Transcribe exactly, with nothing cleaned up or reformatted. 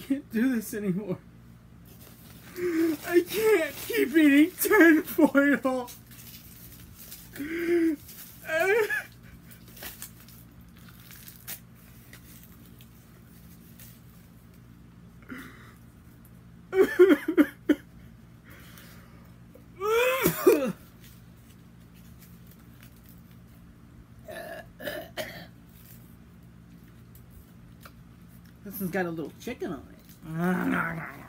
can't do this anymore. I can't keep eating tinfoil. This one's got a little chicken on it.